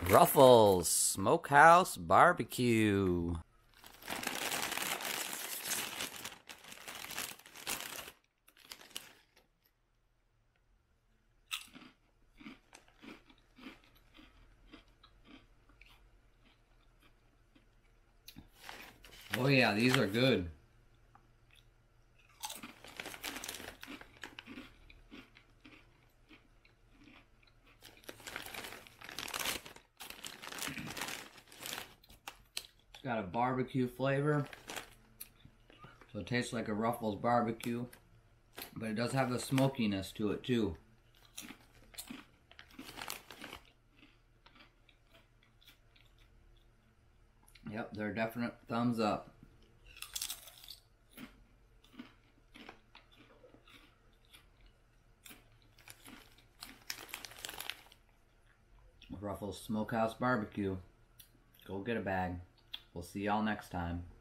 Ruffles Smokehouse Barbecue. Oh yeah, these are good. It's got a barbecue flavor, so it tastes like a Ruffles barbecue, but it does have a smokiness to it too. Yep, they're definite thumbs up. Ruffles Smokehouse Barbecue. Go get a bag. We'll see y'all next time.